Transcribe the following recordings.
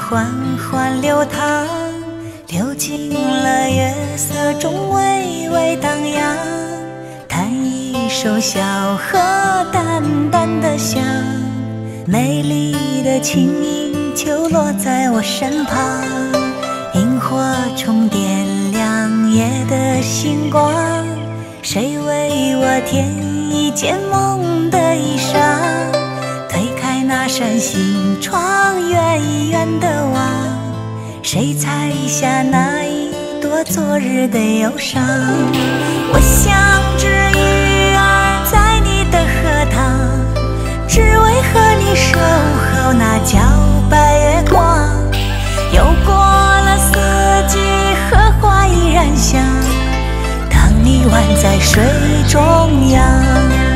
缓缓流淌，流进了月色中微微荡漾。弹一首小河淡淡的香，美丽的轻音就落在我身旁。萤火虫点亮夜的星光，谁为我添一件梦的衣裳？推开那扇心窗，远远地望，谁采下那一朵昨日的忧伤？我像只鱼儿在你的荷塘，只为和你守候那皎白月光。又过了四季，荷花依然香，当你宛在水中央。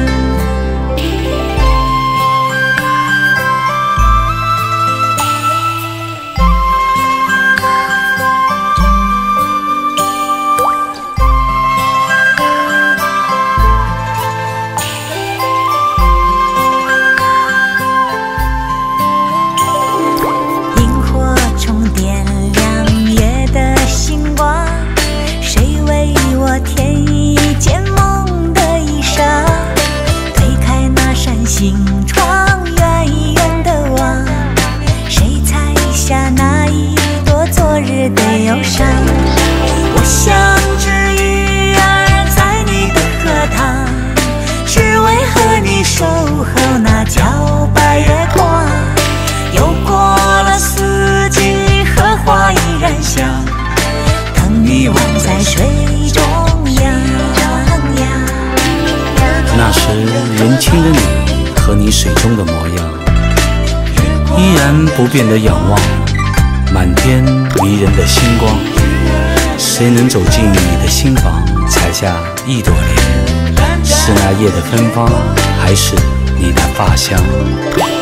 我像只鱼儿在你的荷塘，只为和你守候那皎白月光。又过了四季，荷花依然香，等你宛在水中央。 那时年轻的你和你水中的模样，依然不变的仰望满天迷人的星光。谁能走进你的心房，采下一朵莲？是那夜的芬芳，还是你的发香？